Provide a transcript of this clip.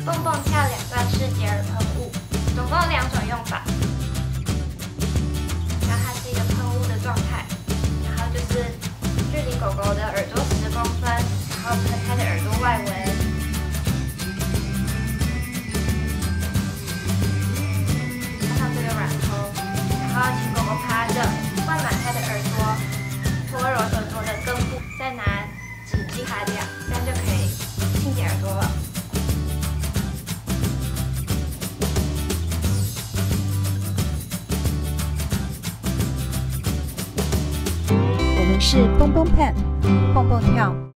蹦蹦跳两段式洁耳喷雾，总共有2种用法。然后它是一个喷雾的状态，然后就是距离狗狗的耳朵10公分，然后喷它的耳朵外围。加上这个软头，然后请狗狗趴着，灌满它的耳朵，搓揉耳朵的根部，再拿纸巾擦掉，这样就可以清洁耳朵了。 我们是蹦蹦 Pet，蹦蹦跳。